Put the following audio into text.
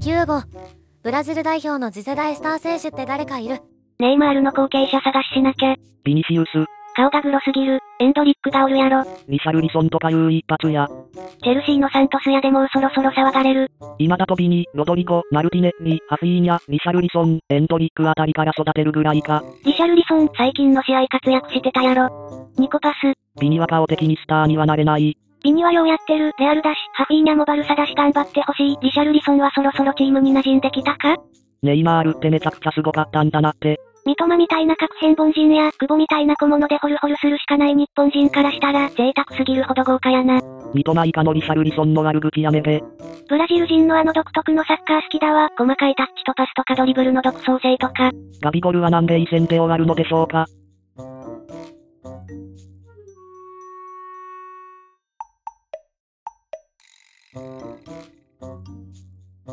9号。ブラジル代表の次世代スター選手って誰かいる？ ネイマールの後継者探ししなきゃ。 ビニシウス。 顔がグロすぎる。エンドリックがおるやろ。 リシャルリソンとかいう一発や。 チェルシーのサントスやでもうそろそろ騒がれる。 今だとビニ、ロドリゴ、マルティネッリ、ハフィーニャ、リシャルリソン、エンドリックあたりから育てるぐらいか。 リシャルリソン、最近の試合活躍してたやろ。ニコパス。 ビニは顔的にスターにはなれない。 ビニはようやってる。レアルだし、ハフィーニャもバルサだし頑張ってほしい。リシャルリソンはそろそろチームに馴染んできたか？ ネイマールってめちゃくちゃすごかったんだなって。 三笘みたいな核変凡人や、久保みたいな小物でホルホルするしかない日本人からしたら、贅沢すぎるほど豪華やな。 三笘以下のリシャルリソンの悪口やめて。 ブラジル人のあの独特のサッカー好きだわ。細かいタッチとパスとかドリブルの独創性とか。 ガビゴルはなんでいい線で終わるのでしょうか。